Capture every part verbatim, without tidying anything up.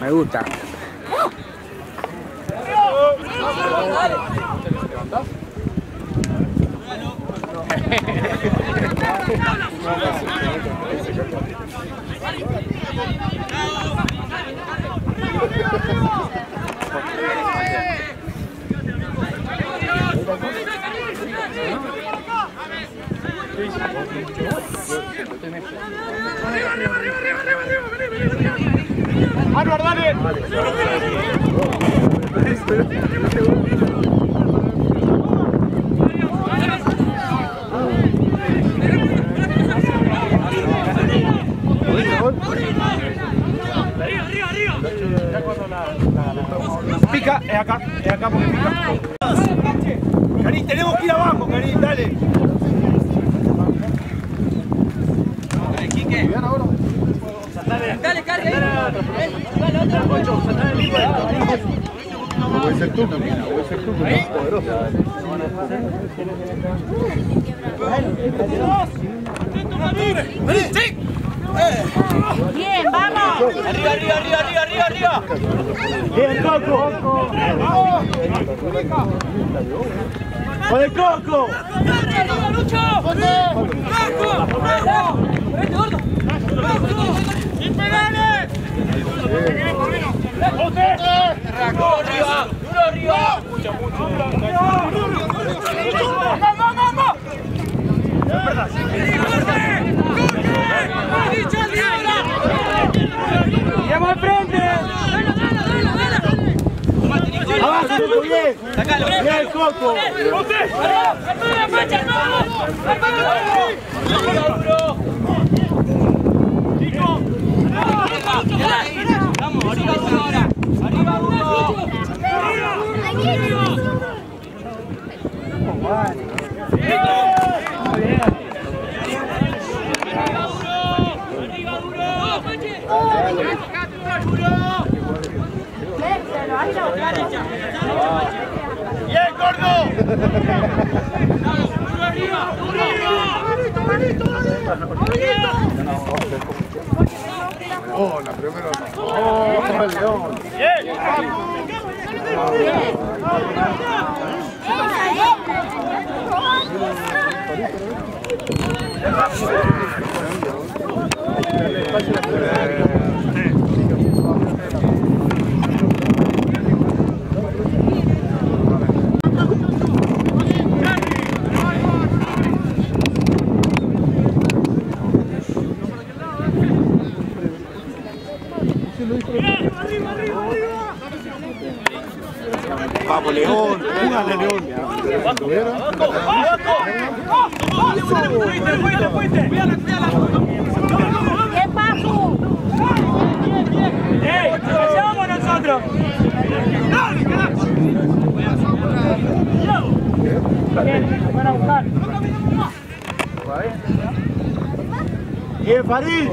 Me gusta. ¡Álvaro, dale! Pica, es acá, es acá porque pica. Karim, tenemos que ir abajo, Karim, dale. Dale, Quique. Dale, Karim. Dale, otra. Voy a ser tú, voy a ser tú, que es poderoso. ¡Sí! Bien, vamos. Arriba, arriba, arriba, arriba, arriba, arriba. Bien, Coco. ¡Con el Coco! ¡Lucho! ¡Coco! ¡Vete, gordo! ¡Sin pedales! ¡Duro arriba! ¡Duro arriba! ¡Mucho, mucho! ¡Vamos, vamos, vamos! ¡Lleva al frente! ¡Abajo, bien! ¡Sácalo! ¡Bien, el Coco! ¡Vamos, arriba uno ahora! ¡Arriba uno! ¡Bien, gordo! ¡Arriba! ¡Arriba! Oh, la primera. Oh, el león. ¡Bien! Vamos, León, júgale, León. ¡Fuiste, fuiste, fuiste! ¡Cuídala, cuídala! ¿Qué pasó? ¡Bien, bien! ¡Ey! ¡Nos llevamos nosotros! ¡Dale, carajo! Bien, van a buscar. Bien, Farid.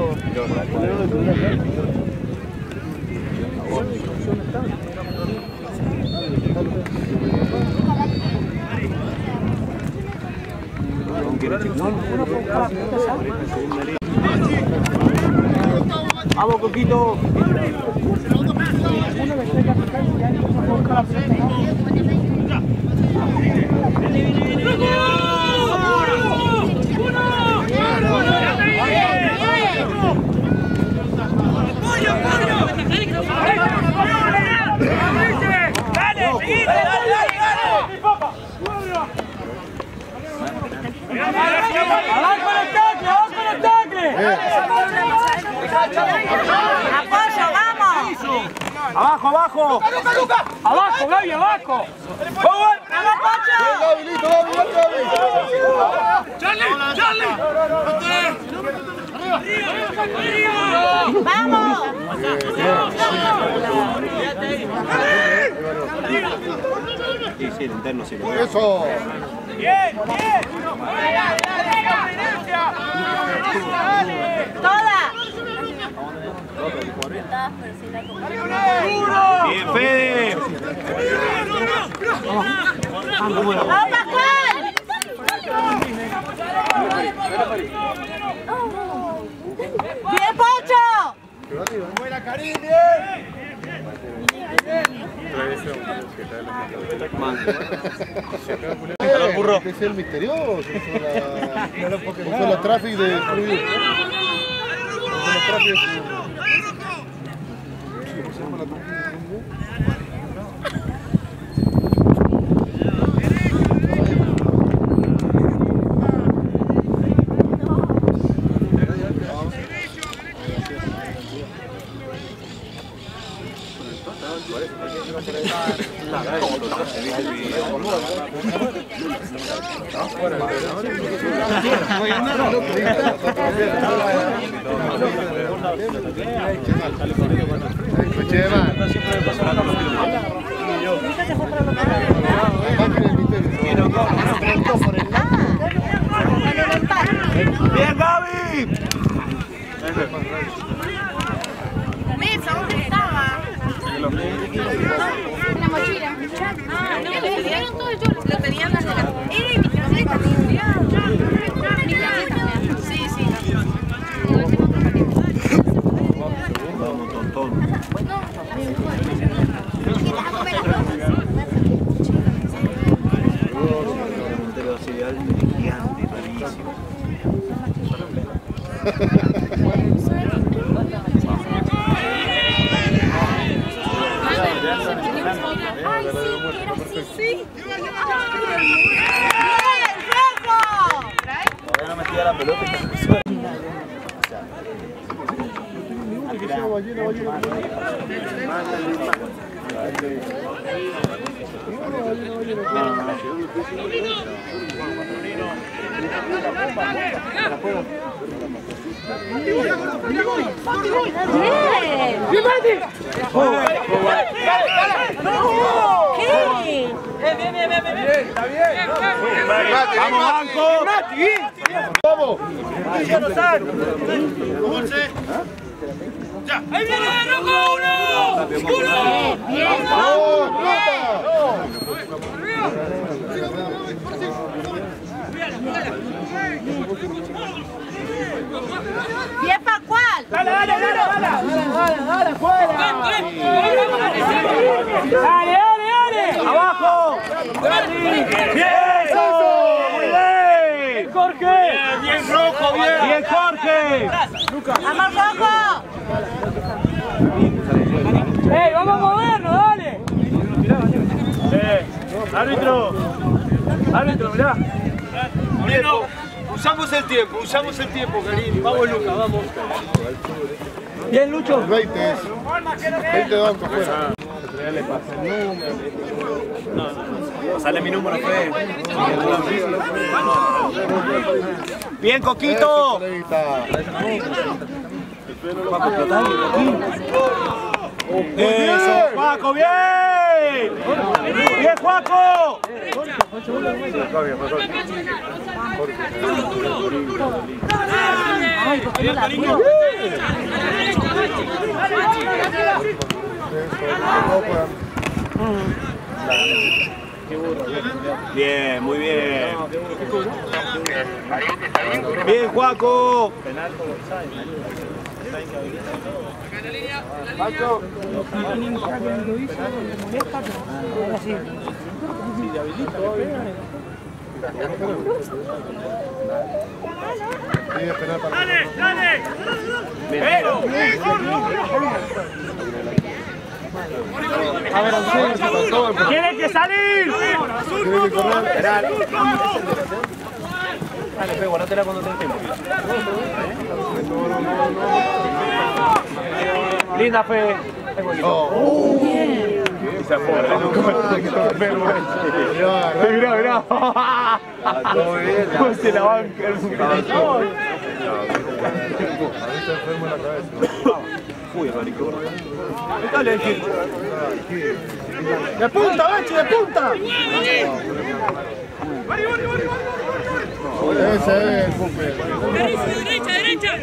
Vamos, Coquito. ¡Abajo el tacle! ¡Abajo el tacle! ¡Apoyo, vamos! ¡Abajo, abajo! ¡Abajo, Gaby, abajo! ¡Vamos, Pacho! Gaby, listo, Gaby, Gaby. ¡Charlie! ¡Charlie! ¡Vamos! Sí, sí, el interno sí. Eso. ¡Bien, bien! ¡Toda! ¡Bien, Fede! ¡Vamos, Pascual! ¡Bien, Pocho! Buena, Karim, bien. Es el misterioso, son los tráficos de son los tráficos ¡Bien, Gaby! Mesa, ¿dónde estaba? En la mochila. Ah, no, lo tenían todo yo. Lo tenían las de la... ¡Eh, mi caseta! Mi caseta. Sí, sí. Vamos, tontón. Gigante, rarísimo. Ay, sí, era así, sí. Todavía no metía la pelota. ¡Vamos, Banco! ¡Vamos! ¡Ya! ¡Ahí viene Rocco! ¡Uno! ¡Uno! Bien, bien, Pascual. ¡Dale, dale, dale! ¡Dale, dale, dale! ¡Fuera! ¡Dale, dale, dale! ¡Abajo! ¡Bien! ¡Muy bien! ¡Jorge! ¡Bien, Rojo! ¡Bien! ¡Bien, Jorge! ¡Vamos, Rocco! ¡Ey, vamos a movernos, dale! ¡Eh! ¡Árbitro! ¡Árbitro, mirá! Tiempo. Usamos el tiempo, usamos el tiempo, Karim. Vamos, Luca, vamos. Bien, Lucho. veinte, veinte bancos fuera. Le pasa el número. No, no, no. Sale mi número, Fede. Bien, Coquito. Eso, Juaco, bien. Bien, Juaco. Ay, ¿por qué no la vio? Bien, muy bien. Bien, Juaco. Dale, dale. Pero. Tiene que salir. Tiene que correr. Dale, Fe, guárdatela cuando te tiempo. Linda, Fe. Se afuera. Mirá, mirá. Se la banca. Uy, marico. Dale, Gil. ¡De punta, Bachi, de punta! Ese es el Pupe. Derecha, derecha.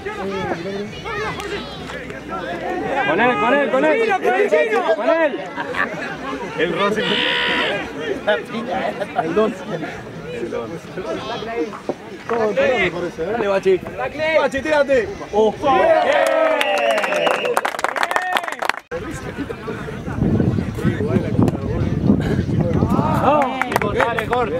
Con él, con él, con él. Con él. El Rossi. El Don. Todo el pelo me parece, ¿eh? Dale, Bachi. Bachi, tírate. ¡Oh! ¡Bien! corta.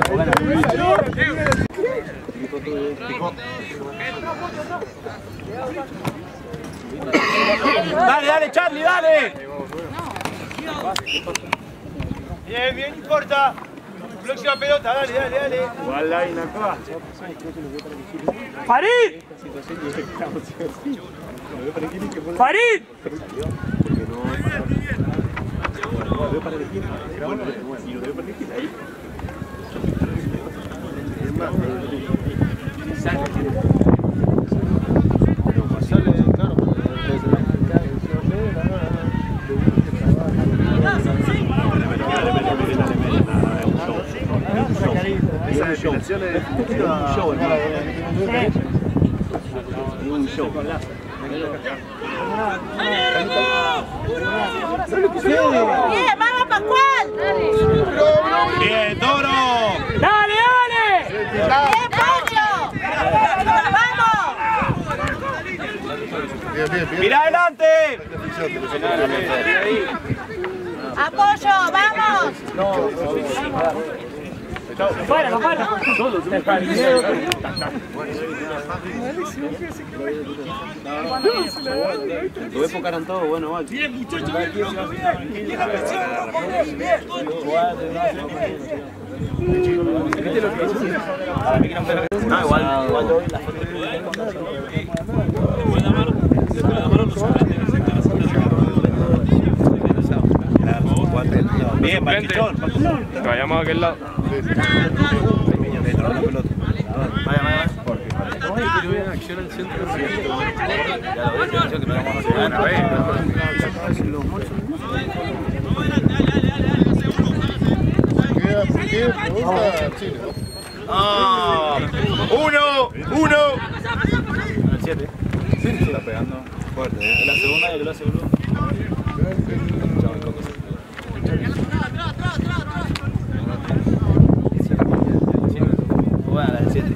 Dale, dale, Charlie, dale. Bien, bien, corta. Próxima pelota, dale, dale, dale. Igual ahí, Nacoa. ¡Farid! ¡Farid! Esa depilación es un show, hermano. Un show. Bien, vamos Pascual. Bien, Toro. ¡Dale, dale! Bien, Pancho. Vamos. Bien, bien, bien. Mira adelante. Apoyo, vamos. ¡Para, no para! Lo época eran todos buenos, vale. Bien, muchachos, bien, bien, no, igual, igual yo la foto. Bien, Marquichón. Vayamos a aquel lado. Vaya, vaya. ¿Qué pregunta Chile? Ah, uno, uno. El siete. Sí, está pegando fuerte. Es la segunda y que lo hace Blue. Bueno, el siete.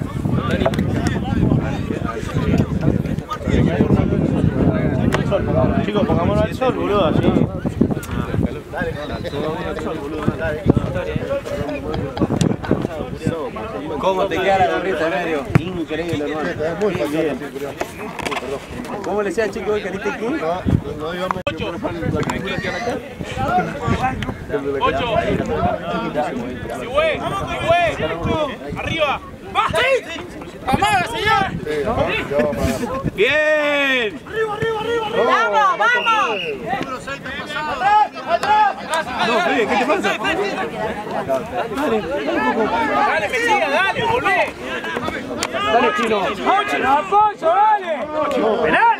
Chicos, pongámonos al sol, boludo, así. Dale, pongámonos al sol, boludo, dale. ¿Cómo te queda la gorrita, medio? Increíble, hermano. Es muy fácil. ¿Cómo le decía, chicos, que viste aquí? No, no digamos que yo por la película que acá. ¡Ocho! ¡Sigüe! ¡Sigüe! ¡Arriba! ¡Va! ¡Vamos, señor! Sí, yo, yo, ¡Bien! Vamos, vamos. No, Fede, ¿qué te pasa? ¡Dale, que siga, dale, volvé! Dale, Chino. ¡Vamos, Chino, apoyo, dale! ¡Penal!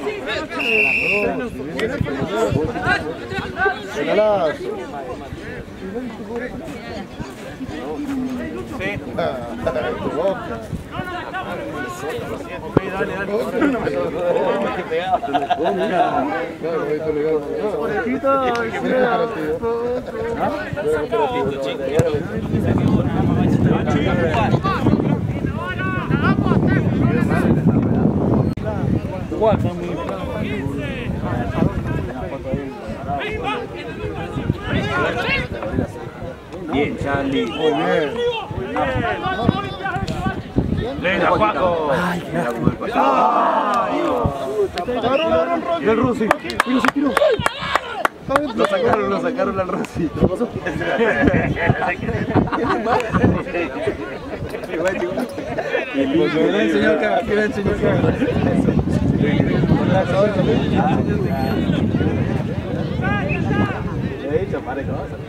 Penalazo. Sí. Tu boca. Dale, dale. Claro, esto legal. No es operativo. Bien, Charlie. Muy bien. Venga, Juaco. Ay, El Rossi. Mira, se tiró. Lo sacaron, lo sacaron al Rossi. ¿Qué pasó? ¿Qué le enseñó acá? ¿Qué le enseñó acá? Le he dicho, pare cosas.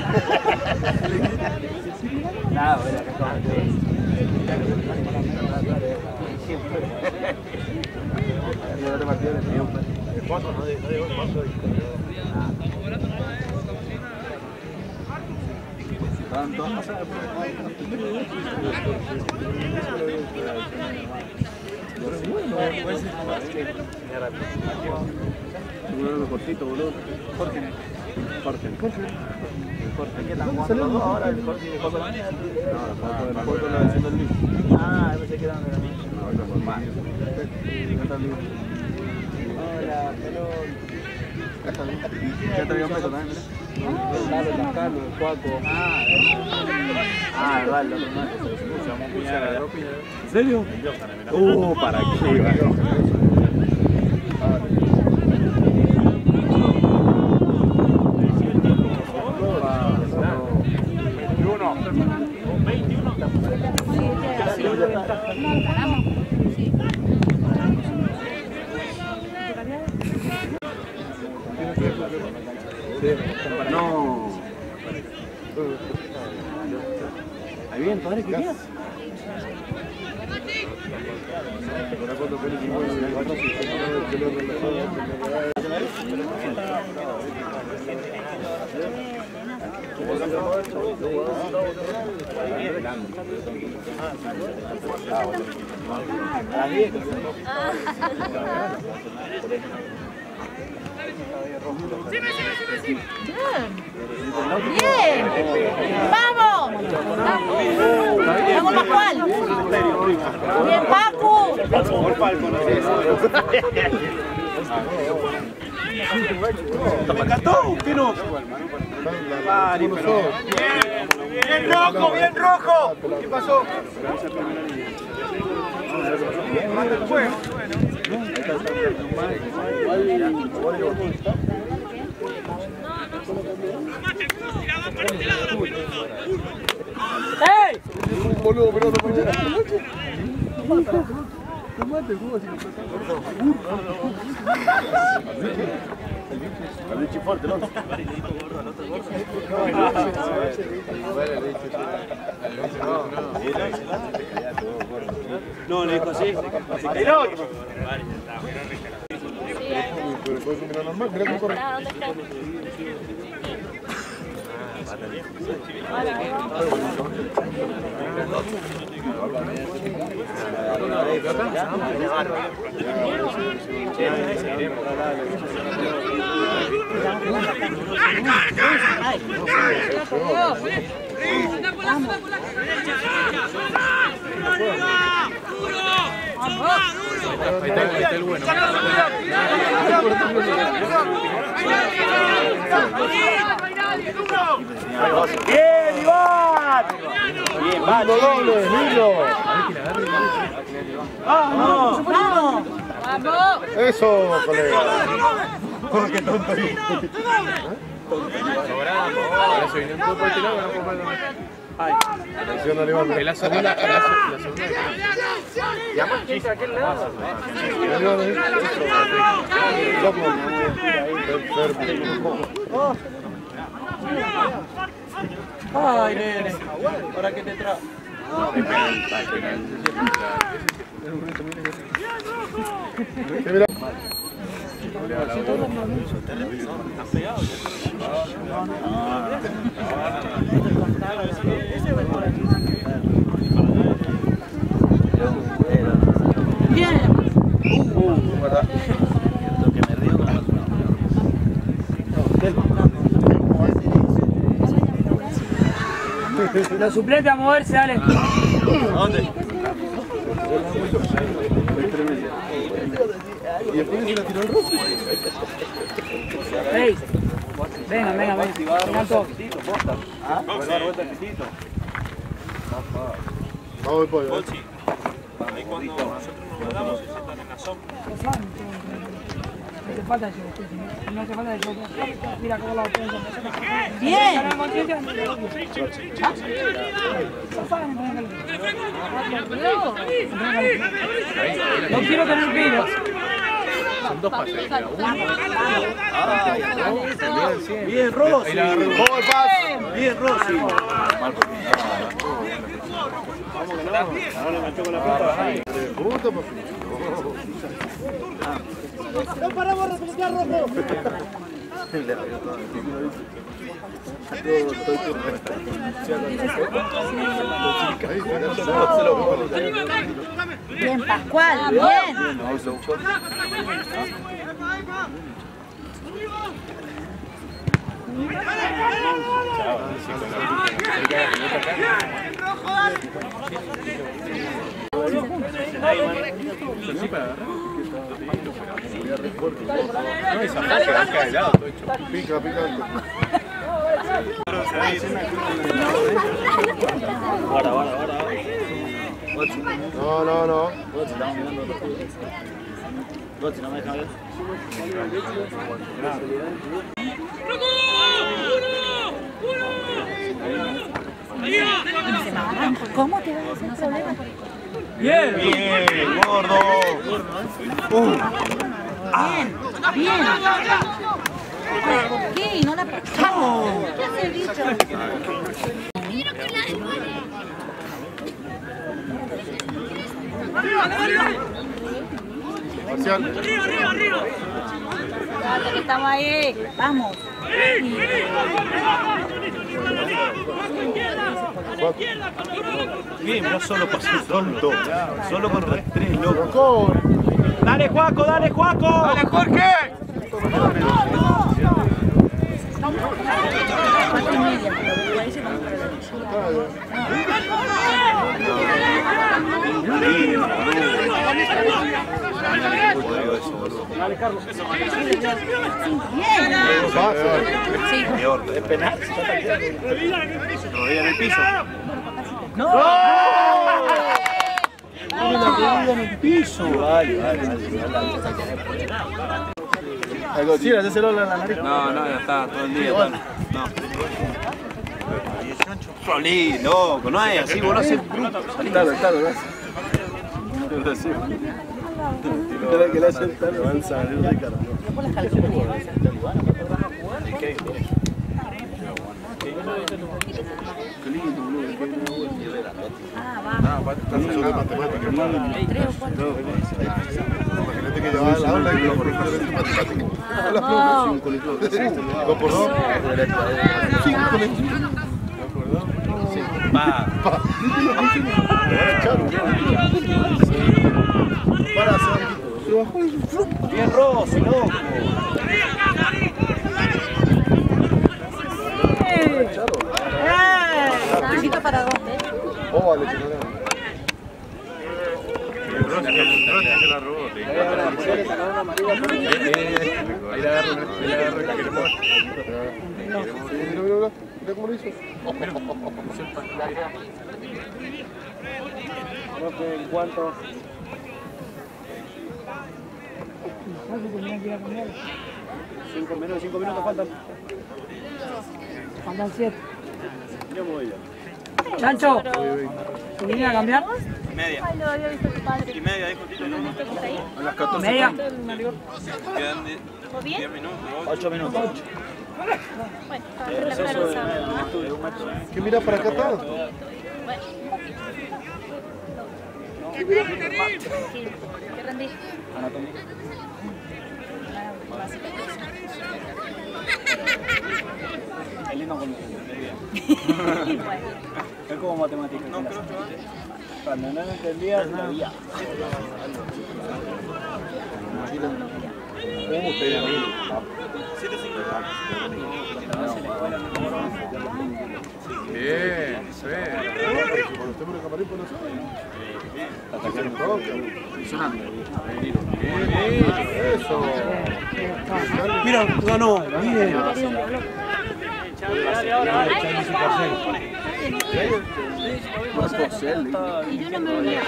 Nada, bueno, acá está. ¿Cuánto? No digo cuánto. Estaban todas pasadas. Uno cortito, boludo. Jorge. Jorge. Jorge. Jorge. ¿Qué están jugando ahora? El Jorge y el Jorge. No, el Jorge lo haciendo el Luis. Ah, pensé que eran de la misma. No, no, no. Hola, pelón. Ya te había puesto también, mira. El Carlos, el Cuaco. Ah, verdad, el otro más. ¿En serio? Uh, ¿para qué? No. Ahí bien, padre, ¿qué querías? Bien. ¡Vamos! ¡Vamos, Pascual! ¡Bien, Pacu! ¿Me encantó? ¿Qué no? ¡Bien rojo, bien rojo! ¿Qué pasó? Bueno, ¡Ey! Un boludo, pero no puede tomate, ¿cómo así? El bicho fuerte, ¿no? No, le dijo así. Pero puedes mirar normal, mira cómo corre. Ahí está, ahí está el bueno. ¡Bien, Iván! Bien, va, doble, Nilo. ¡Vamos! ¡Vamos! ¡Vamos! Eso, colega. ¡Qué tonto! Ahora se viene un poco el tirado, no puedo parar. Ay, Atención, Aníbal. es la segunda, la, la segunda. Ya más chica aquel lado. Ay, nene. ¿Para qué te trajo? Bien. Los suplentes a moverse, dale. ¿A dónde? Y después se la tiró el rojo. Ey. Venga, venga, venga. Vengan todos. ¿Ah? Vamos, pollo. Ahí cuando nosotros nos guardamos, se sientan en la sombra. No hace falta eso. No hace falta eso. Mira cómo la pueden hacer. Bien. No quiero tener pilas. Son dos pases. Bien, Rossi. ¡Vamos al paz! Bien, Rossi. Puta, papi. ¡No paramos a refrescar rojo! Bien, Pascual, bien. Sí, para agarrar. No, esa fase va a caer helado, todo hecho. Pica, picante. Guarda, guarda, guarda. No, no, no. Gotti, no me deja ver. ¿Cómo te vas a hacer problema? Bien, bien, gordo. Bien, bien. ¿Por qué? No la pasamos. ¿Qué hace el bicho? Marcial. Dale, que estamos ahí. Vamos. Bien, no solo pasó tonto. Solo contra tres, loco. Loco. Dale, Juaco, dale, Juaco. Dale, Jorge. Cuatro y media, pero igual se vamos para la Dale, Carlos. Bien. Es penal. Rodilla en el piso. No. Una caída en el piso. Vale, vale, vale. Algo, sí, hacéselo en la nariz. No, no, ya está, todo el día. Bueno. No. Solí, loco, no es así, vos no haces bruto. Claro, claro, gracias. Tiene que le hace el talo. Avanza, Ricardo. Qué lindo, boludo. Ah, va. Ah, profesor de matemáticas. Tres o cuatro. Imagínate que llevaba la aula y los profesores de matemáticas. Hola, profesor. Dos por dos. Cinco con el Pa. Para hacer. Bien Rossi, loco. Necesito para dos, ¿eh? Oh, vale, que no le Se la robó, te Ahí le agarro, ahí le agarro la que le mueve. Mira, mira, mira. Mira cómo lo hizo. Creo que en cuanto... Cinco minutos, cinco minutos faltan. Faltan siete. Yo me voy ya. Chancho, ¿te viniste a cambiar? Media. Ay, lo había visto tu padre. Y media, dijo Tito. ¿No te gusta ahí? A las catorce. Media. Quedan de- ¿Todo bien? diez minutos. Ocho minutos. Bueno, para ver la cara sábado, ¿no? ¿Qué mira para acá todo? Tranquilo. ¿Qué rendí? Anatomía. Es lindo con Bueno. es como matemáticas. No, creo que cuando no lo entendías, no había. ¿Cómo usted a mí? Bien, sí. Cuando estemos en el camarín, pues no sabe. Atacar un poco. Funcionando. Eso. Mira, ganó. Bien. Y yo no me venía a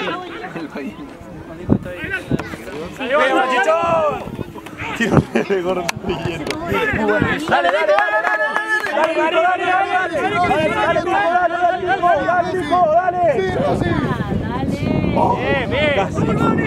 ¡Salió, Chichón! Tío, le gordo Dale, dale, dale, dale, dale. Dale, dale, dale, dale, dale, dale, bien, bien. Casi.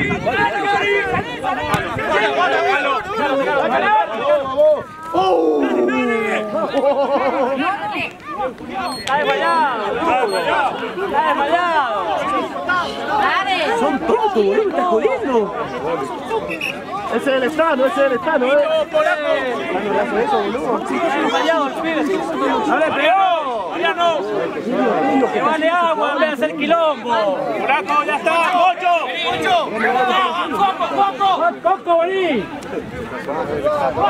Está desmayado. Está desmayado. Son tontos, boludo, me estás jodiendo. Ese es el estano, ese es el estano, eh. ¿Cuándo le hace eso, boludo? Sí, está desmayado el pibe. ¡No le pegó! ¡Ya no! ¡Que vale agua en vez de hacer quilombo! ¡Buraco, ya está! ¡Ocho! ¡Ocho! ¡Coco, Coco! ¡Coco, vení!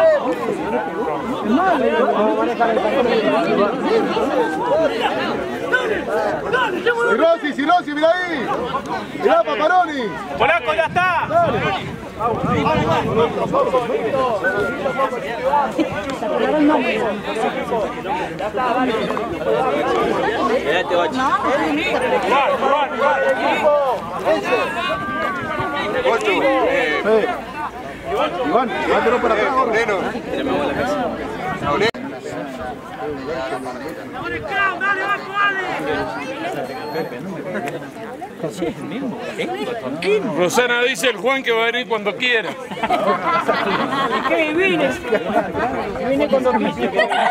Es malo, vamos a manejar el Rossi, si Rossi, mira ahí. Mirá, Paparoni. Polaco, ya está. Dale. Eh, Iván, vámonos para acá. Moreno. Rosana dice el Juan que va a venir cuando quiera. ¿Qué vine? Vine cuando quise.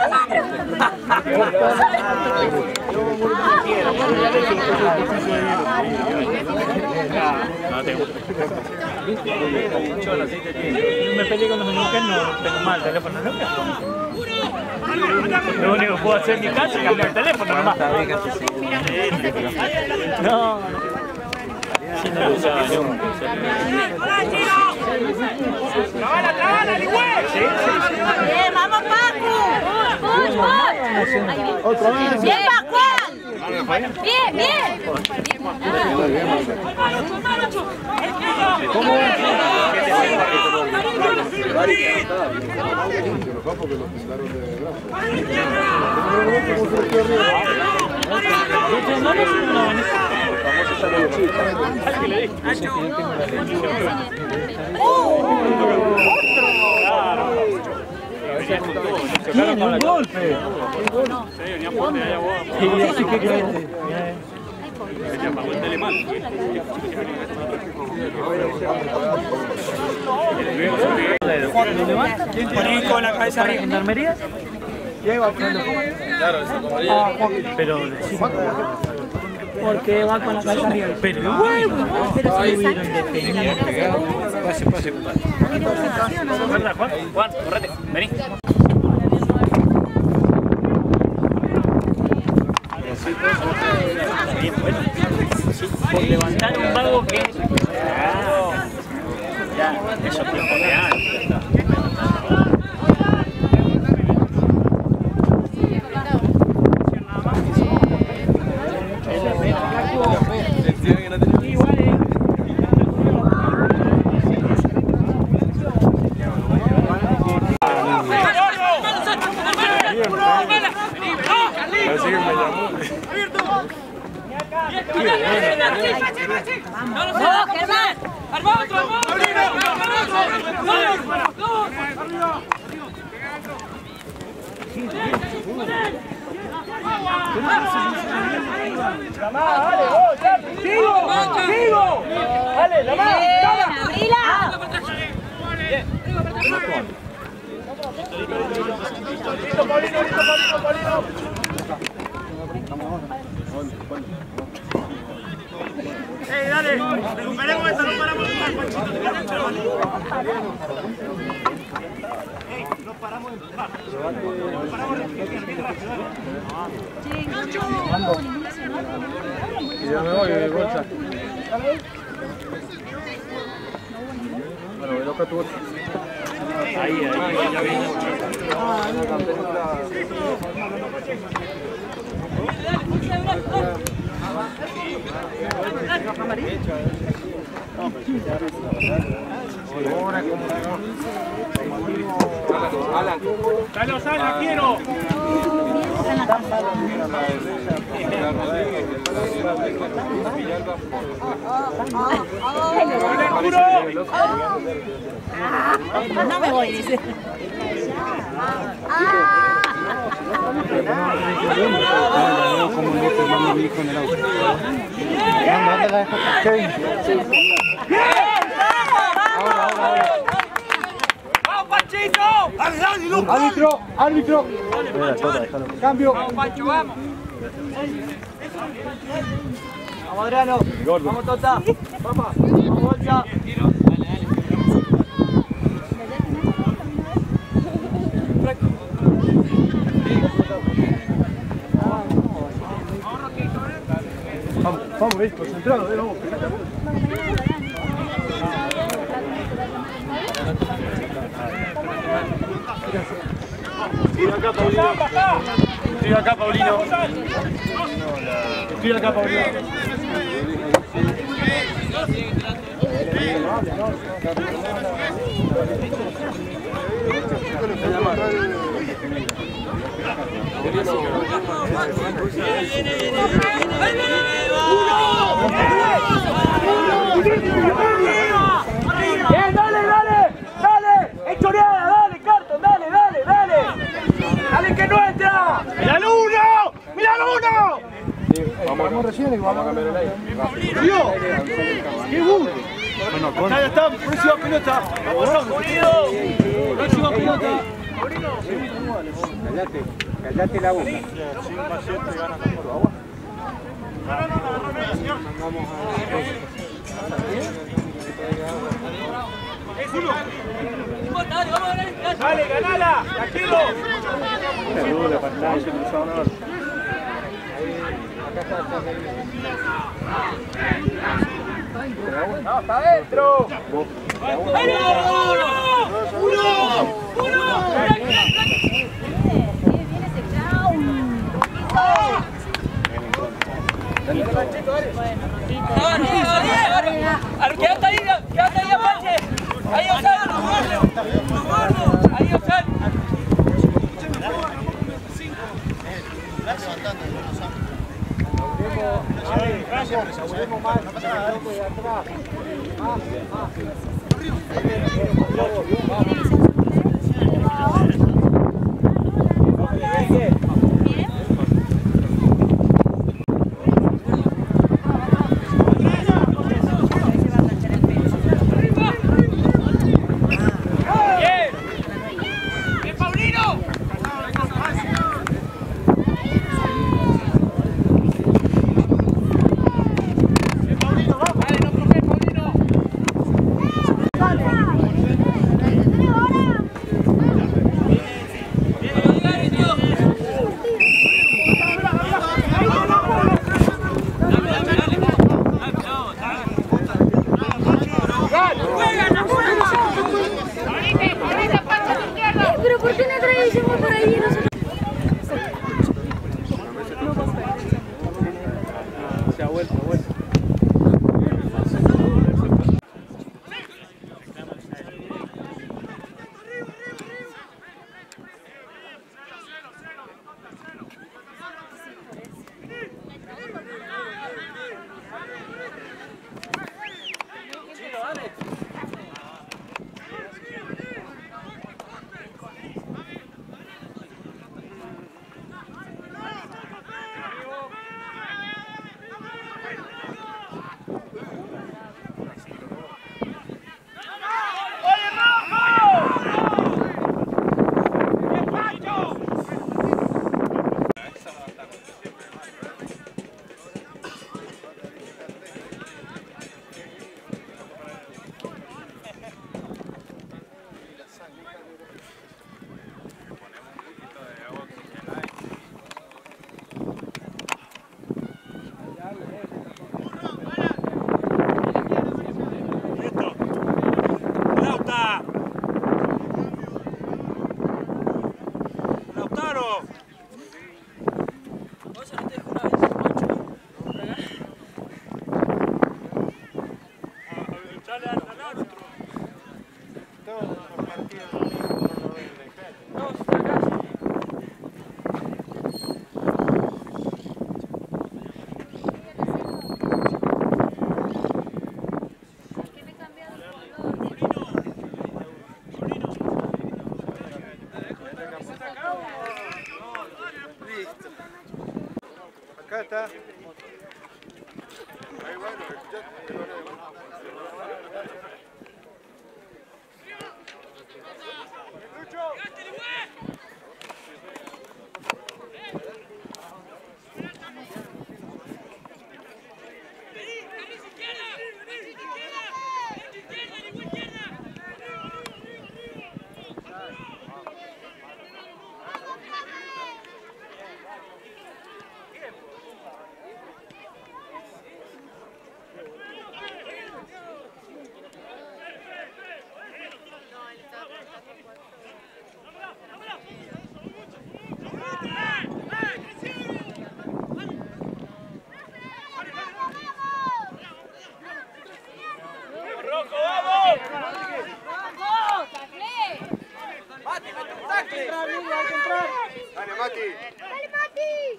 Me peleé con los mexicanos, no tengo mal el teléfono nunca. Lo único que puedo hacer en mi casa es cambiar el teléfono nomás. No, si no lo usaba nunca. ¡Trabala, trabala, Ligüe! Bien, vamos, Paco. Otra vez. Bien, Pascual. Bien, bien. Tiene un golpe. Poní con la cabeza arriba. ¿Gendarmería? Claro, eso como Pero porque va con la cabeza arriba. Pero bueno, pero si hubieron detenido. Pase, pase, pase. ¿Verdad, Juan? Juan, correte, vení. Por levantar un vago que... Ya, eso es tiempo real. Así que me llamó. ¡Vamos, Germán! ¡Sigo! ¡Sigo! ¡Dale, la mano! ¡Abrila! ¡Listo, Paulino! ¡Listo, Paulino! ¡Paulino! ¡Ey, dale! ¡Recuperemos esto! ¡No paramos de jugar, Panchito! ¡Ey! ¡No paramos de jugar! ¡No paramos de Y ya me voy, bolsa. Bueno, ve loca tu bolsa. Ahí, ahí, ya viene. ¡Dale, Osana, quiero! No me voy, dice. ¡Vamos, Panchito! Árbitro, árbitro. Cambio. Vamos, Pancho, vamos. Vamos, Adriano. Vamos, Tota. Vamos, bolsa. Vamos, vamos, eh, concentrado, eh, vamos. Acá, Paulino. Estoy acá, Paulino. Estoy acá, Paulino. Bien, dale, dale, dale, es choreada, dale, Carton, dale, dale, dale, dale que no entra. ¡Mira el uno! ¡Mira el uno! Vamos recién y vamos a cambiar el aire. ¡Tío! ¡Qué burro! Acá ya está, próxima pelota. ¡Vamos, Unido! Próxima pelota. Callate, callate la boca. ¡Dale, ganala! ¡Tranquilo! La pantalla, cruzado nada. ¡No, está adentro! Quédate ahí, quédate ahí, Apache. Ahí, Osal. Ahí, Osal. Pero ¿por qué no traemos por ahí? Nosotros... Se ha vuelto, ha vuelto. Acá está. Mati! ¡Dale, Mati!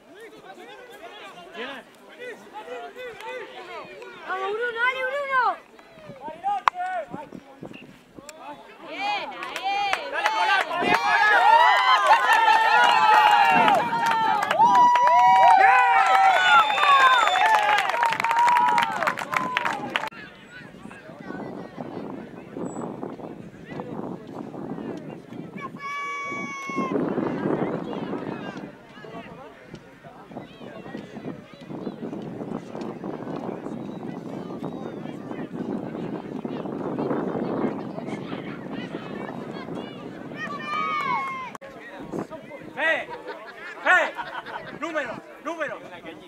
¡Vamos, Bruno! ¡Dale, Bruno! ¡Bien, ahí! ¡Dale, Polaco! ¡Bien, ¡Eh! ¡Eh! ¡Número! ¡Número!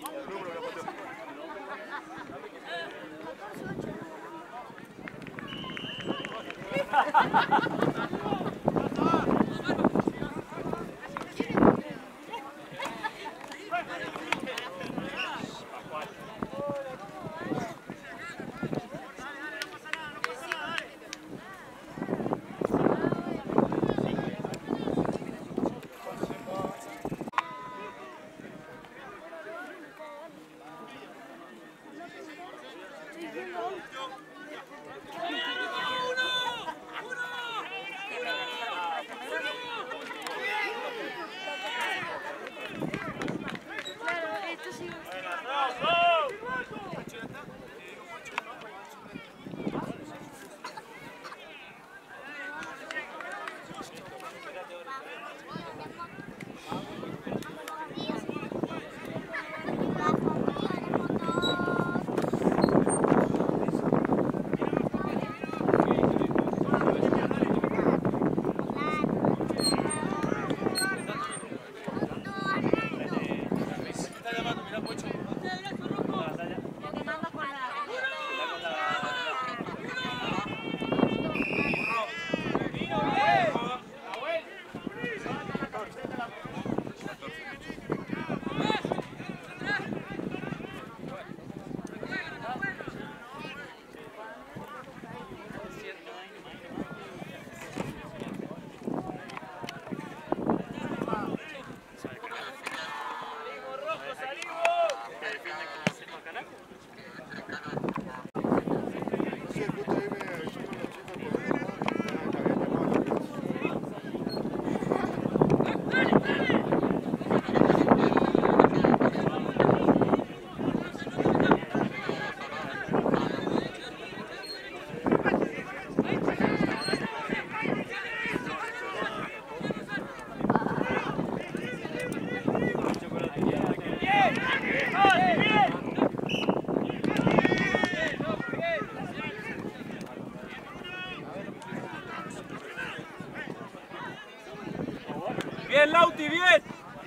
¡Bien, Lauti, bien!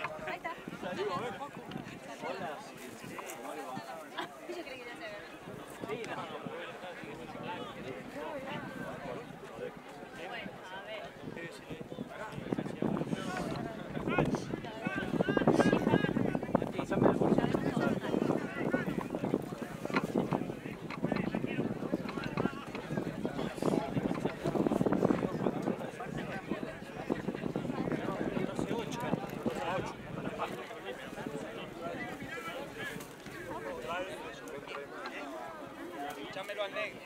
Chámelo al negro.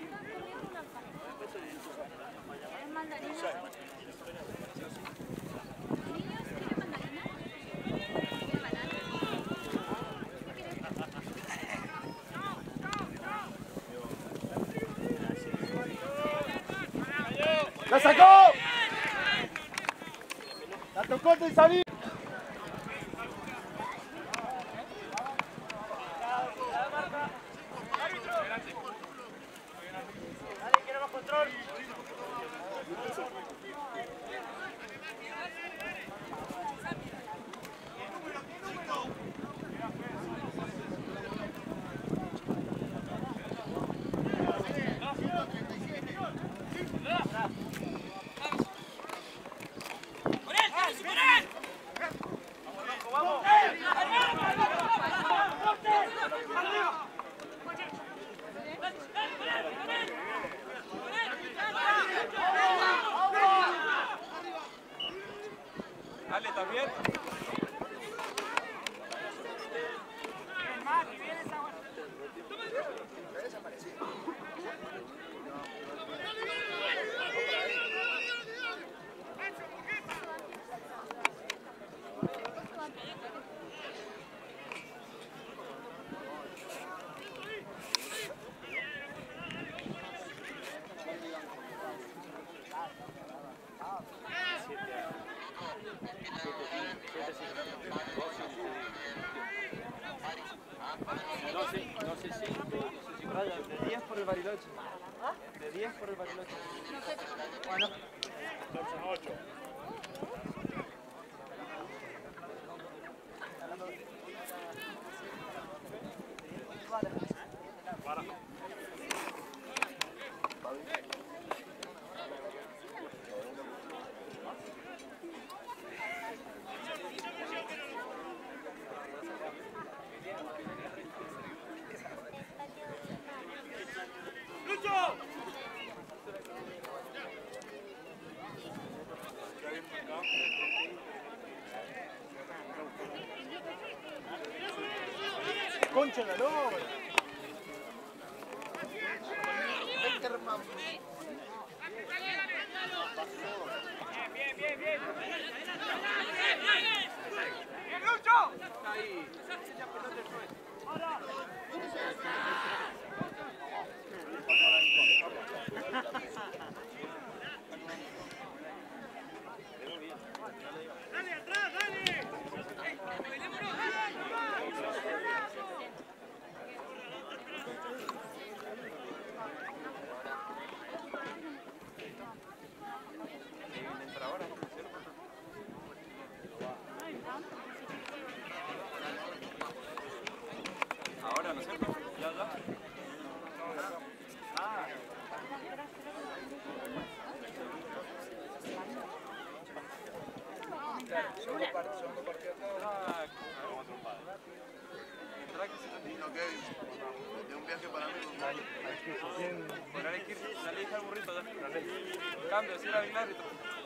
¡La sacó! ¡La tocó de salir! Ale también. No sé, no sé si, Brian, de diez por el Bariloche. De diez por el Bariloche. Bueno. Entonces ocho. Para. Concha la lora. Bien, bien, bien, bien. ¡Bien, Lucho! Ahí. Dale, atrás, dale. Ahora, ¿no es cierto? Ya, ya. Ah. Segundo partido, segundo partido. De un viaje para mí. Bueno, hay que ir, dale, hija al burrito, dale. Cambio, si era Aguilar y todo.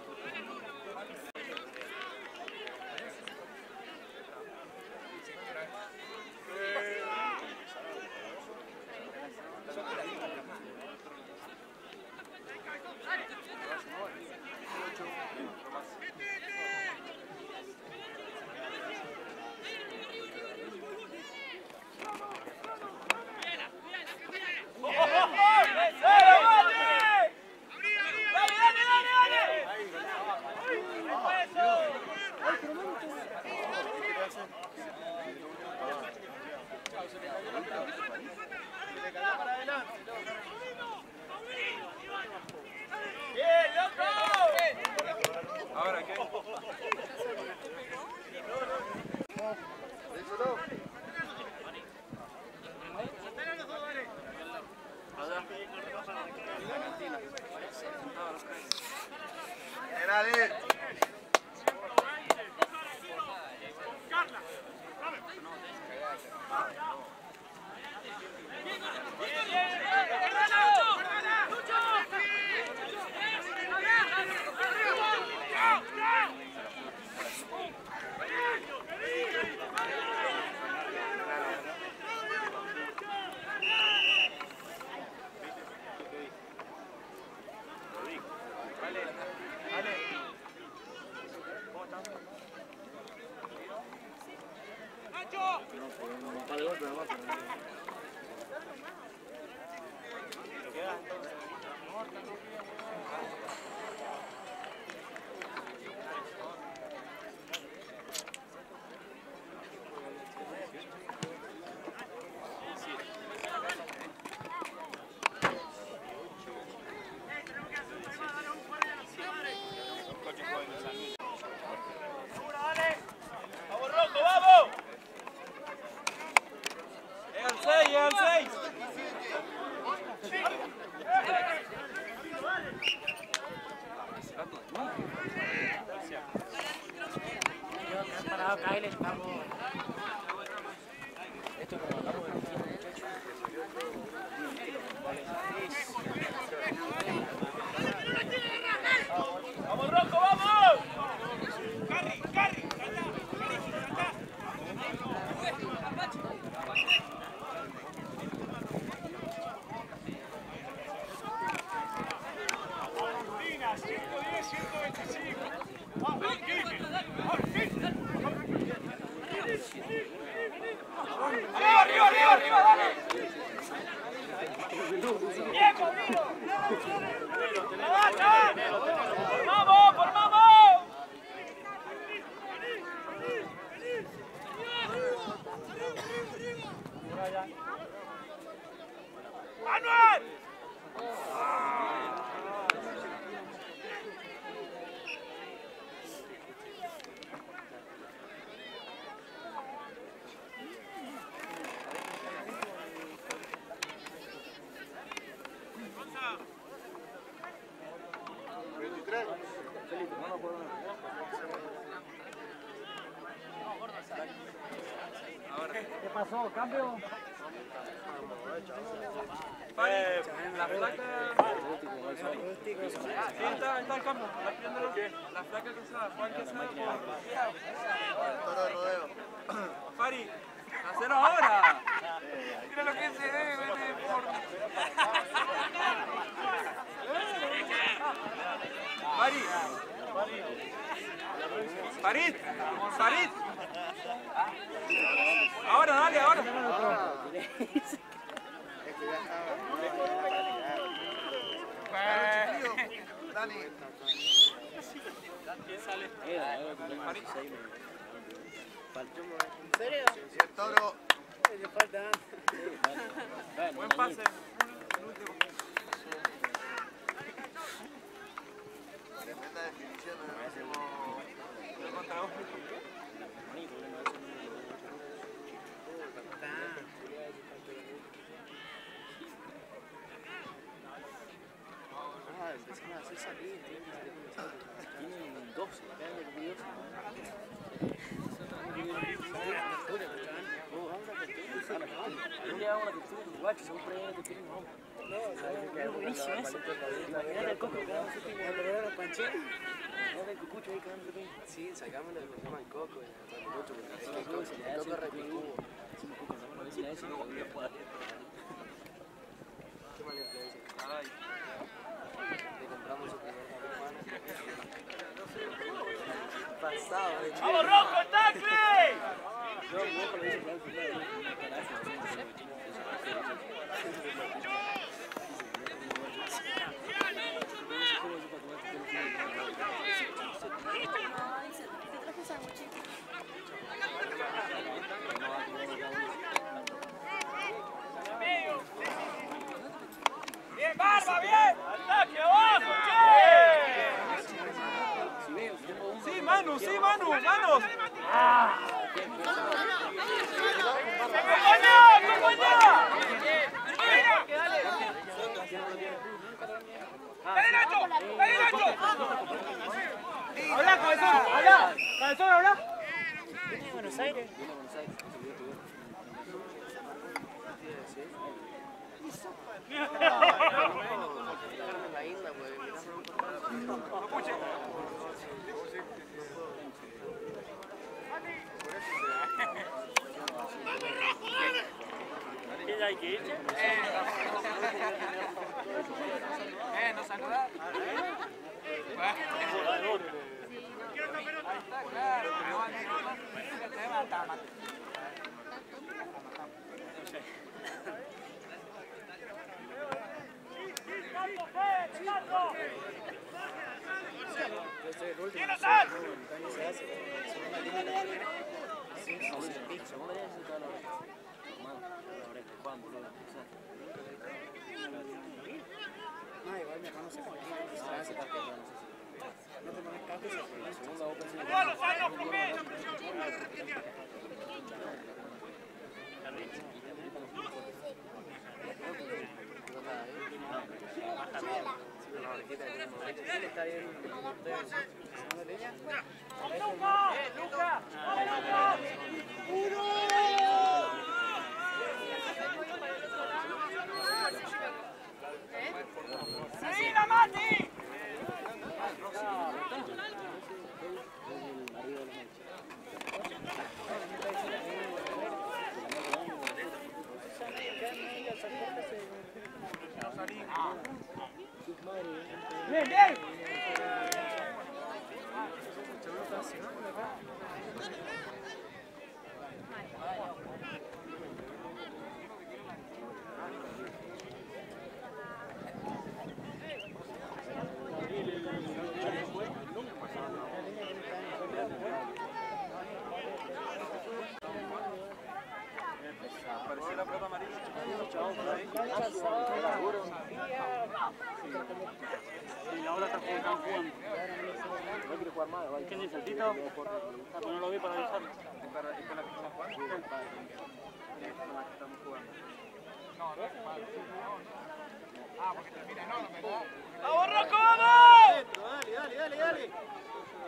Ahora, ¿qué? Dale. ¡Vamos, Rocco, vamos! ¡Carry, Carry! ¿Qué pasó? ¿Cambio? Eh, la flaca... Sí, está, está el campo. La flaca Quesada, Juan Quesada por... Toro de rodeo. Fari, hacelo ahora. Mira lo que se ve, vete por... Fari. Farid. Farid. Ahora, dale, ahora. Dani. ¿Quién sale? Farid. ¿En serio? Si el toro. Buen pase. Tremenda definición. Contra vos. Ah, empiezan a hacer salir, tienen doce, no le hago una textura de guacho, son pruebas de que no. Es buenísimo eso. Imagínate el coco que vamos a hacer cuando veo los pancheros. Imagínate el cucucho ahí quedando bien. Sí, sacamos lo que se llama el coco, el coco, el coco se le hace un repicubo. No decir eso, no voy a poder. Qué mala influencia. Ay. Le compramos su primer campana. Pasado, de chido. ¡Vamos, Rojo, tacle! Yo, Rojo lo hice claro primero. ¡Bien, Barba, bien! ¡Ataque abajo, che! Sí, Manu, sí, Manu, manos. ¡Acompañá, acompañá! ¡Dale, Nacho! ¡Dale, Nacho! ¡Habla, cabezón! ¡Habla! ¡Cabezón, habla! ¿Viene de Buenos Aires? Viene de Buenos Aires. La isla, pues, ¿qué hay que irse? Eh, ¿nos saludás? Ahí está, claro. Te va a matar, matar. No, igual mi hermano se fue aquí, se hace parte de la no te pones casco y se fue. La segunda boca se le ¡Todos los años, primero! está bien. ¡Vamos, Luca! ¡Eh, Luca! ¡Vamos, Luca! ¡Sí, la Mati! ¡Bien, bien! Apareció la pelota amarilla. Y ahora están jugando. No quiere jugar más. ¿Quién dice el Tito? No lo vi para avisarlo. ¿Es con la que estamos jugando? Estamos jugando. ¡Vamos, Rocco, vamos! Dale, dale, dale, dale.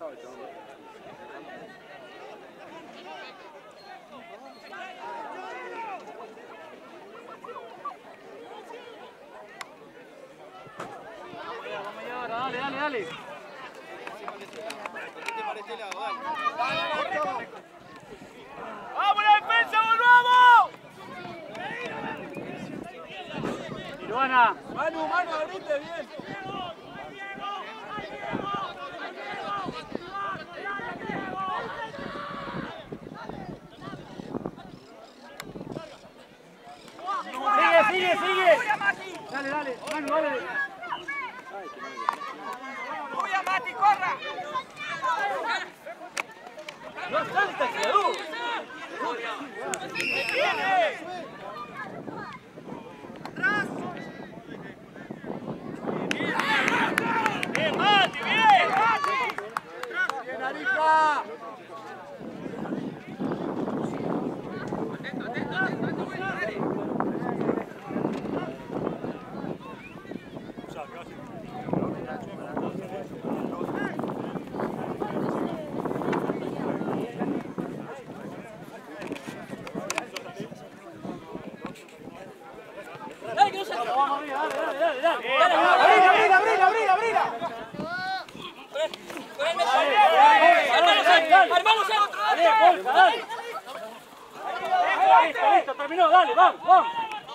Dale, dale, dale. ¡Vamos la defensa, volvamos! Tiruana. Manu, Manu, abrite bien. Sigue, sigue, sigue. Dale, dale. Manu, dale. ¡Tuya, Mati, corra! No salta, creador. ¡Viene! ¡Bien, Mati, bien! ¡Bien, Arija! Dale, que no se vamos arriba, dale, dale, dale, dale. ¡Abrila, abrila, abrila, abrila! Armamos el otro, dale. Dale. Listo, listo, terminó, dale, vamos, vamos.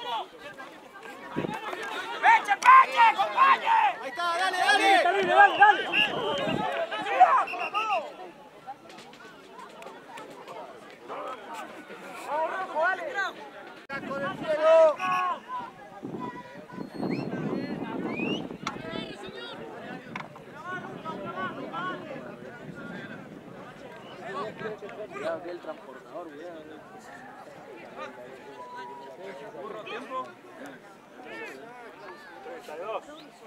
¡Peche, peche, acompañe! Ahí está, dale, Dale, dale. dale, dale. Con el cielo. Cuidado que el transportador, cuidado. ¿Burro tiempo? treinta y dos.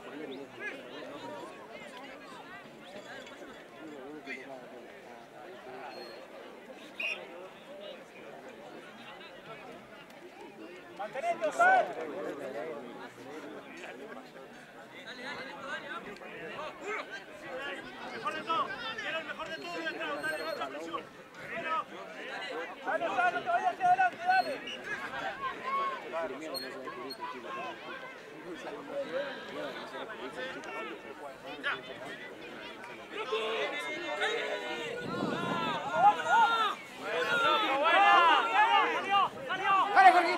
¡Mantenete, Osar! ¡Mejor de todo! ¡Quiero el mejor de todo y atrás! ¡Dale otra presión! ¡Dale, Osar! ¡No te vayas hacia adelante! ¡Dale! Dale, Jorge.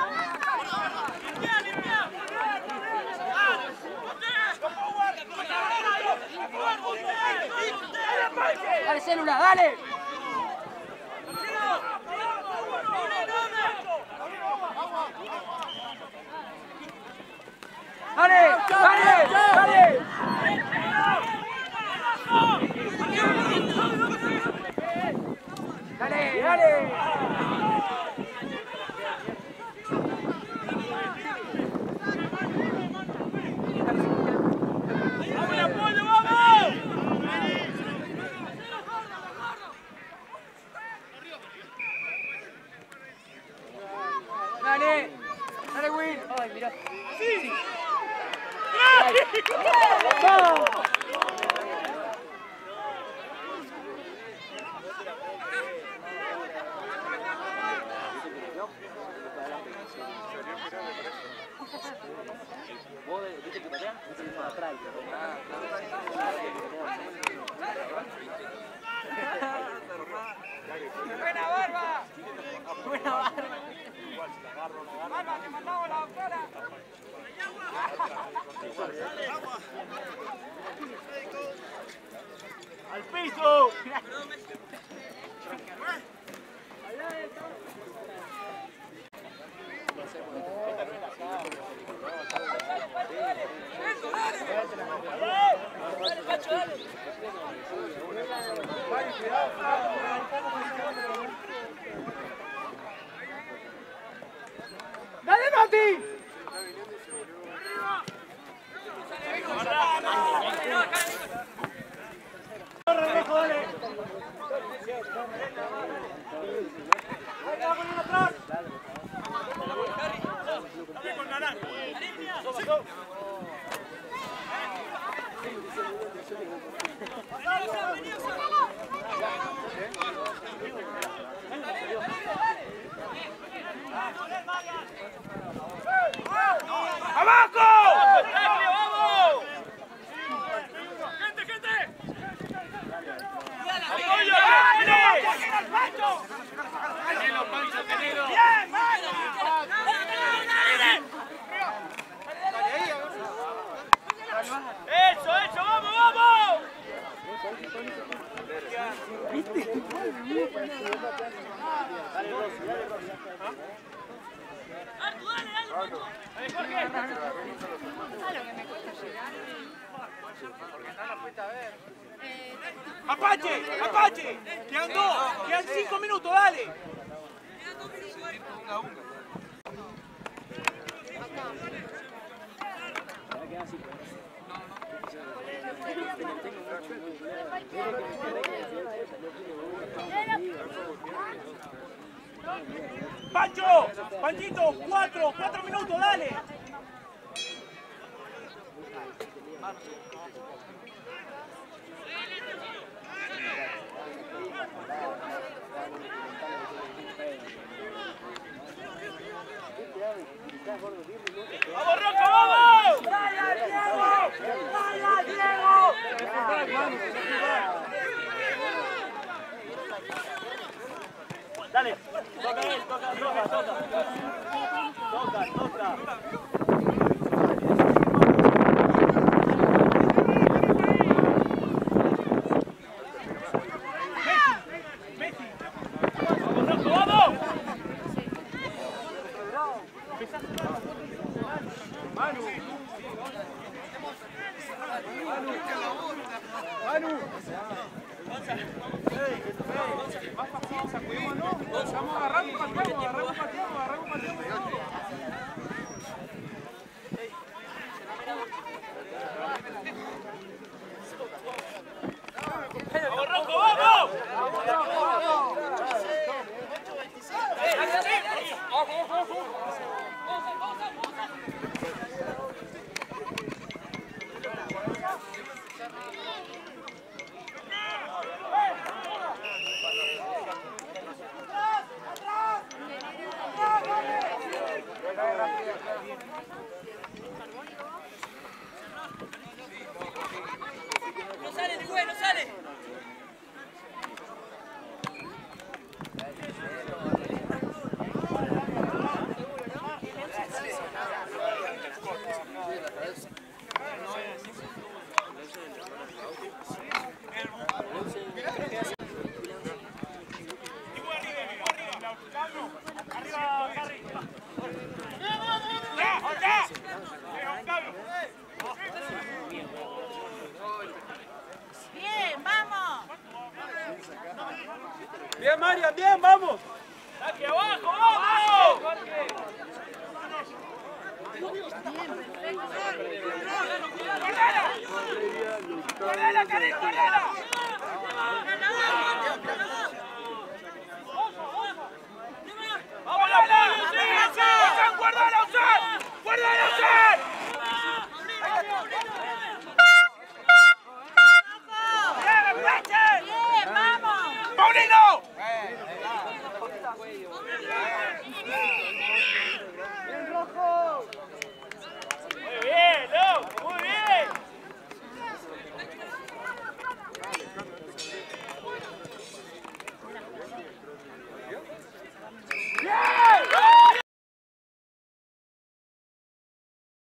Dale, célula, dale. Dale, dale, dale. Dale, dale. ¡Vamos, el apoyo, vamos! Dale, dale, Will. Ay, mira. ¡Sí! ¡Vamos! Vos viste que patean, viste que para atrás. ¡Buena barba! ¡Buena barba! ¡Barba, te mandamos la doctora! ¡Al piso! ¡Dale, Mati! ¡Dale! ¡Eso, eso! ¡Vamos, vamos! ¡Apache! ¡Apache! ¡Quedan dos! ¡Quedan cinco minutos! ¡Dale! ¡Pancho! ¡Panchito! ¡Cuatro! ¡Cuatro minutos! ¡Dale! ¡Vamos, Rocco, vamos! ¡Vaya, Diego! ¡Vaya, Diego! Dale, toca él, toca, toca, toca. Toca, toca. No sale, de güey, no sale. Bien, vamos. Bien, Marian, bien, vamos. ¡Aquí abajo, vamos! Bien, perfecto.